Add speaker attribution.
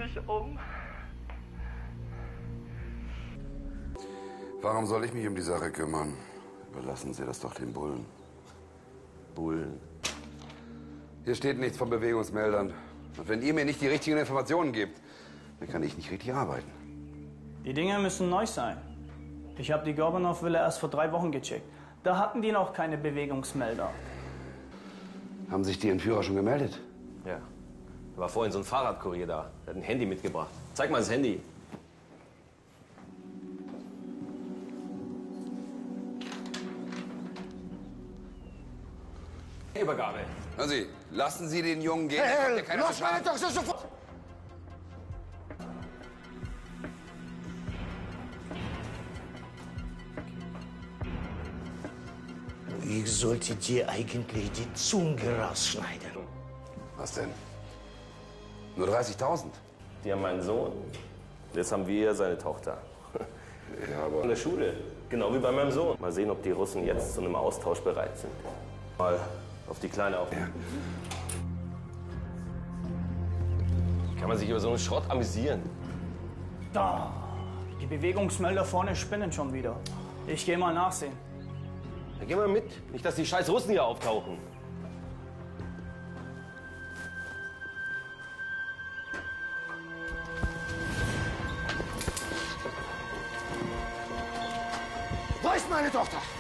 Speaker 1: mich um.
Speaker 2: Warum soll ich mich um die Sache kümmern? Überlassen Sie das doch den Bullen.
Speaker 3: Bullen?
Speaker 2: Hier steht nichts von Bewegungsmeldern. Und wenn ihr mir nicht die richtigen Informationen gebt, dann kann ich nicht richtig arbeiten.
Speaker 4: Die Dinger müssen neu sein. Ich habe die Gorbanov-Villa erst vor 3 Wochen gecheckt. Da hatten die noch keine Bewegungsmelder.
Speaker 2: Haben sich die Entführer schon gemeldet?
Speaker 3: Ja. Da war vorhin so ein Fahrradkurier da. Der hat ein Handy mitgebracht. Zeig mal das Handy. Übergabe.
Speaker 2: Hören Sie, lassen Sie den Jungen gehen.
Speaker 5: Hey,
Speaker 2: der
Speaker 5: los meine Tochter sofort! Ich sollte dir eigentlich die Zunge rausschneiden.
Speaker 2: Was denn? Nur 30.000?
Speaker 3: Die haben meinen Sohn. Jetzt haben wir seine Tochter.
Speaker 2: Ja, aber...
Speaker 3: In der Schule. Genau wie bei meinem Sohn. Mal sehen, ob die Russen jetzt zu einem Austausch bereit sind. Mal auf die Kleine auf.
Speaker 2: Ja.
Speaker 3: Kann man sich über so einen Schrott amüsieren?
Speaker 4: Da, die Bewegungsmelder vorne spinnen schon wieder. Ich gehe mal nachsehen.
Speaker 3: Dann geh mal mit. Nicht, dass die scheiß Russen hier auftauchen.
Speaker 5: Wo ist meine Tochter?